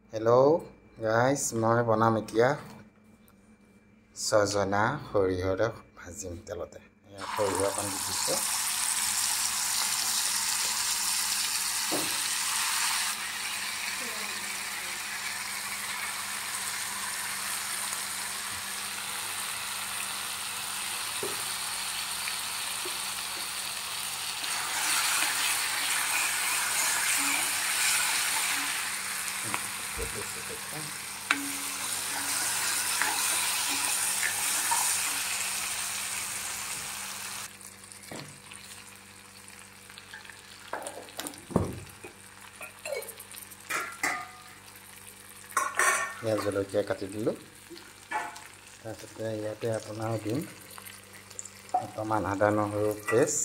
Hello guys, মই বনাম এতিয়া সজনা সৰিয়হৰ ভাজিম তেলতে। এয়া সৰিয়হ অকণ দি দিছো। পিঁয়াজ জলকীয়া কাটি দিলোঁ। তাৰপিছতে ইয়াতে আপোনাৰ দিম অকণমান আদা নহৰু পেষ্ট,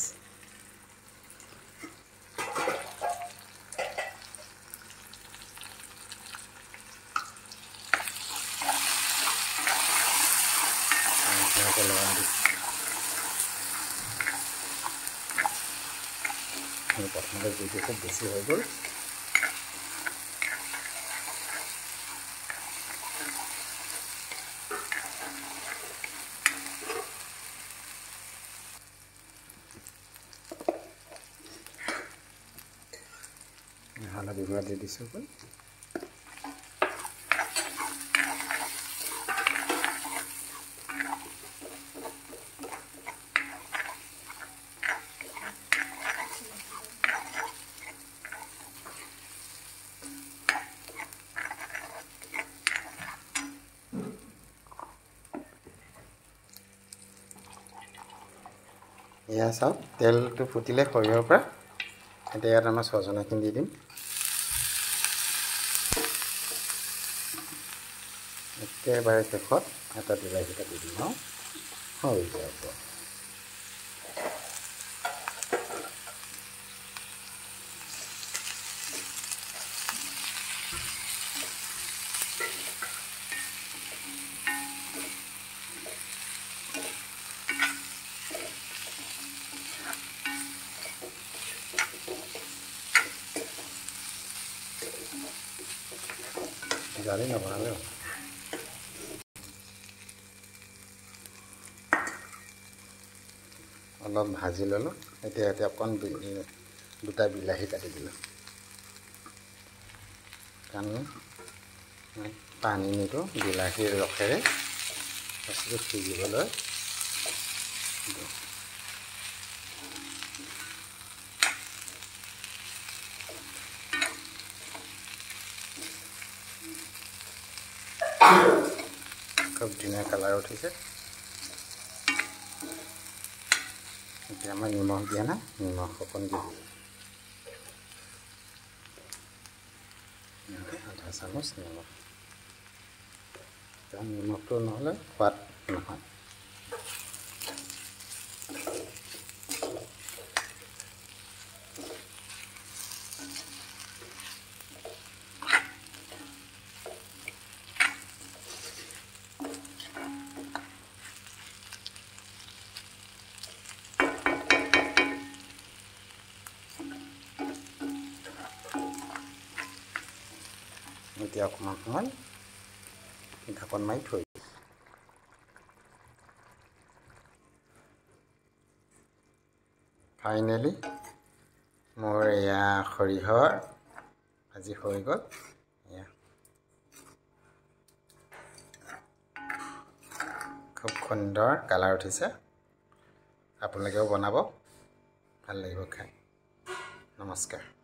প্ৰথমতে যিটো খুব বেছি হৈ গ'ল। হালধি গুড়া দি দিছোঁ। এয়া চাওক, তেলটো ফুটিলে সৰিয়হৰ পৰা। এতিয়া ইয়াত আমাৰ সজনাখিনি দি দিম। একেবাৰে শেষত এটা বিলাহী কাটি দিম আৰু হৈ যাব। জানি নবনালে অলপ ভাজি ল'লোঁ। এতিয়া অকণ দুটা বিলাহী কাটি দিলোঁ। কাৰণ পানী নিদিওঁ, বিলাহীৰ ৰসেৰে বস্তুটো সিজিবলৈ দিওঁ। খুব ধুনীয়া কালাৰ উঠিছে। এতিয়া আমাৰ নিমখ দিয়া নাই, নিমখ অকণ দি দিওঁ। আধা চামুচ নিমখ, কাৰণ নিমখটো নহ'লে সোৱাদ নহয়। এতিয়া অকণমান সময় ঢাকন মাৰি থৈ দিওঁ। ফাইনেলি মোৰ এয়া সৰিয়হৰ ভাজি হৈ গ'ল। এয়া খুব সুন্দৰ কালাৰ উঠিছে। আপোনালোকেও বনাব, ভাল লাগিব খাই। নমস্কাৰ।